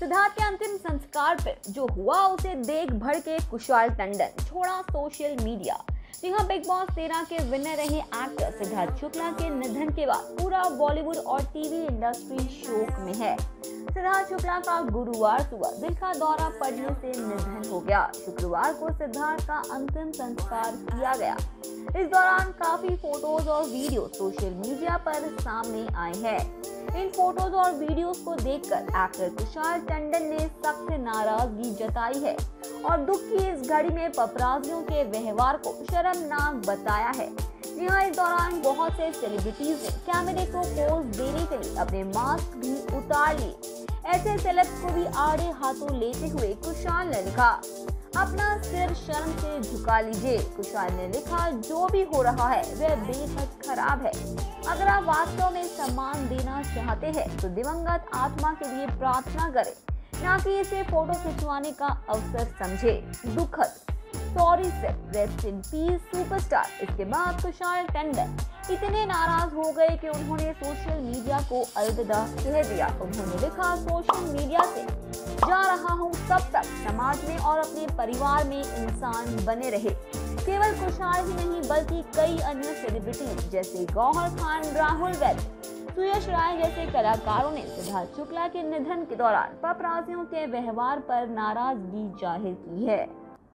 सिद्धार्थ के अंतिम संस्कार पर जो हुआ उसे देख भड़के कुशाल टंडन, छोड़ा सोशल मीडिया। जी हाँ, बिग बॉस 13 के विनर रहे एक्टर सिद्धार्थ शुक्ला के निधन के बाद पूरा बॉलीवुड और टीवी इंडस्ट्री शोक में है। सिद्धार्थ शुक्ला का गुरुवार सुबह दिल का दौरा पड़ने से निधन हो गया। शुक्रवार को सिद्धार्थ का अंतिम संस्कार किया गया। इस दौरान काफी फोटोज और वीडियो सोशल मीडिया पर सामने आए हैं। इन फोटोज और वीडियोस को देखकर एक्टर कुशाल टंडन ने सख्त नाराजगी जताई है और दुख की इस घड़ी में पपराजियों के व्यवहार को शर्मनाक बताया है। जी हाँ, इस दौरान बहुत से सेलिब्रिटीज ने कैमरे को पोज देने के लिए अपने मास्क भी उतार लिए। ऐसे सेलेब्स को भी आड़े हाथों लेते हुए कुशाल ने लिखा, अपना सिर शर्म से झुका लीजिए। कुशाल ने लिखा, जो भी हो रहा है वह बेहद खराब है। अगर आप वास्तव में सम्मान देना चाहते हैं तो दिवंगत आत्मा के लिए प्रार्थना करें, न कि इसे फोटो खिंचवाने का अवसर समझे। दुखद, sorry sir, rest in peace superstar. इसके बाद कुशाल टंडन इतने नाराज हो गए कि उन्होंने सोशल मीडिया को अलविदा कह दिया। उन्होंने लिखा, सोशल मीडिया से जा रहा हूँ, तब तक समाज में और अपने परिवार में इंसान बने रहे। केवल कुशाल ही नहीं बल्कि कई अन्य सेलिब्रिटी जैसे गौहर खान, राहुल वैद्य, सुयश राय जैसे कलाकारों ने सिद्धार्थ शुक्ला के निधन के दौरान पपराजियों के व्यवहार पर नाराजगी जाहिर की है।